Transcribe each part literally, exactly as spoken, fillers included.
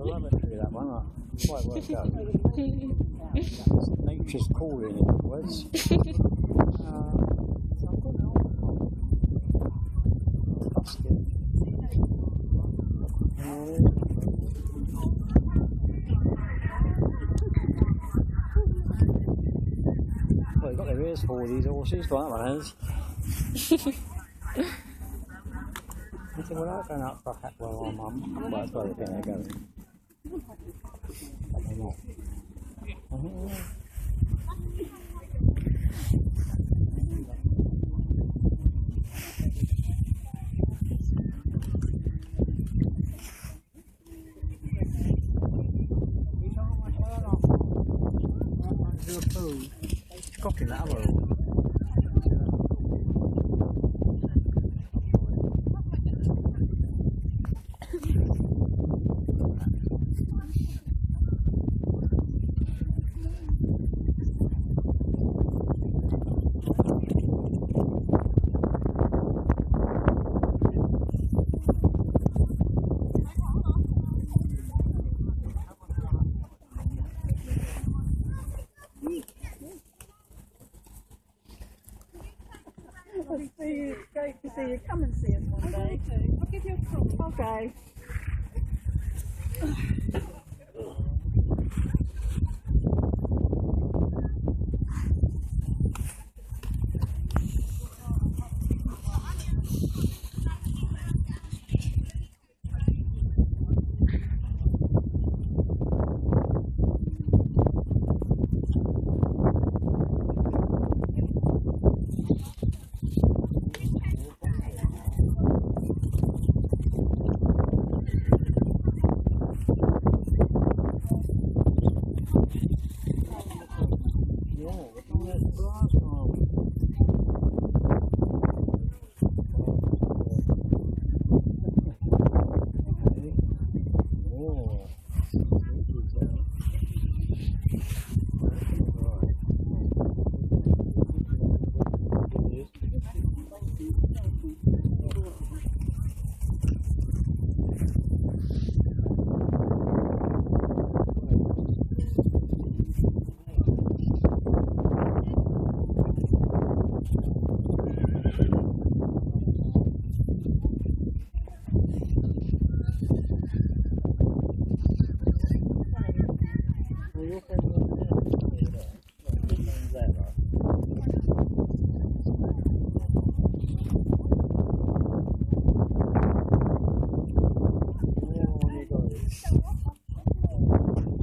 love it through that one. Like, quite worked out. Nature's calling, in other words. uh, so I'm going on. That's good. Well, they've got their ears full, these horses, like that one has. I said, well, I'm going up for a cat well, I'm mum. Well, that's where they're going. They're not. Uh-huh. Do a poo. Cocking that other one. I'll see you. It's great to see you. Come and see us one day. I'll give you a call. Okay.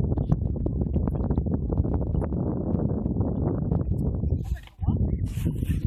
Thank you.